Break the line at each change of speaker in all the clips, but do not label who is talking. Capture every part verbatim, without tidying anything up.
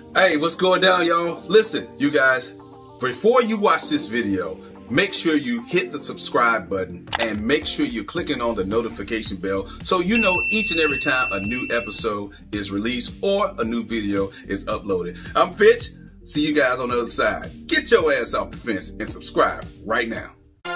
Hey, what's going down, y'all? Listen, you guys, before you watch this video, make sure you hit the subscribe button and make sure you're clicking on the notification bell so you know each and every time a new episode is released or a new video is uploaded. I'm Finch. See you guys on the other side. Get your ass off the fence and subscribe right now.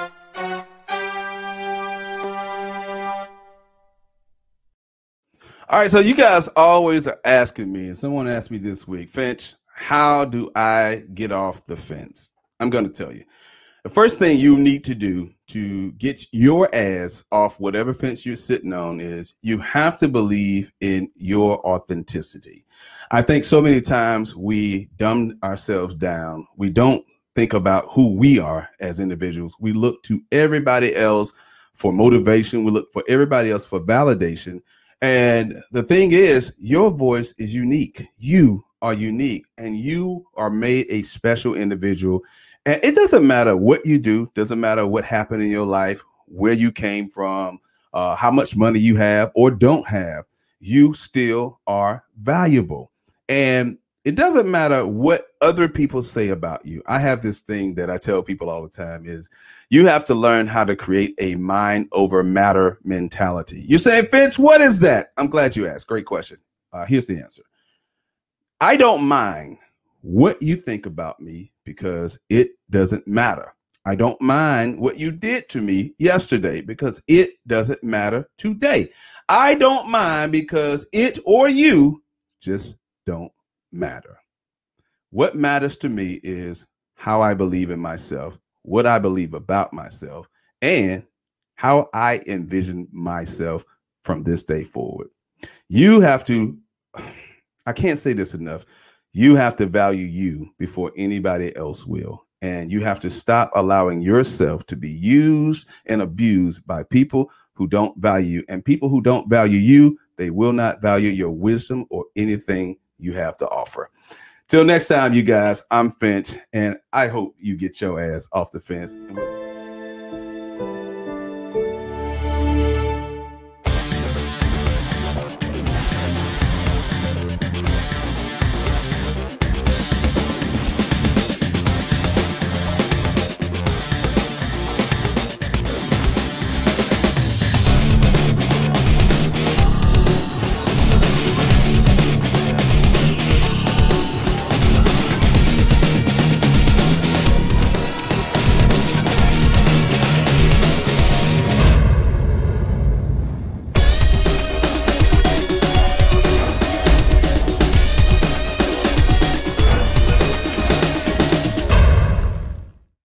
All right, so you guys always are asking me, and someone asked me this week, Finch, how do I get off the fence? I'm going to tell you. The first thing you need to do to get your ass off whatever fence you're sitting on is you have to believe in your authenticity. I think so many times we dumb ourselves down. We don't think about who we are as individuals. We look to everybody else for motivation. We look for everybody else for validation. And the thing is, your voice is unique. You are unique and you are made a special individual. And it doesn't matter what you do, doesn't matter what happened in your life, where you came from, uh, how much money you have or don't have, you still are valuable. And it doesn't matter what other people say about you. I have this thing that I tell people all the time is you have to learn how to create a mind over matter mentality. You're saying, Finch, what is that? I'm glad you asked. Great question. Uh, here's the answer. I don't mind what you think about me because it doesn't matter. I don't mind what you did to me yesterday because it doesn't matter today. I don't mind because it or you just don't matter. What matters to me is how I believe in myself, what I believe about myself, and how I envision myself from this day forward. You have to, I can't say this enough, you have to value you before anybody else will. And you have to stop allowing yourself to be used and abused by people who don't value you. And people who don't value you, they will not value your wisdom or anything you have to offer. Till next time, you guys, I'm Finch, and I hope you get your ass off the fence.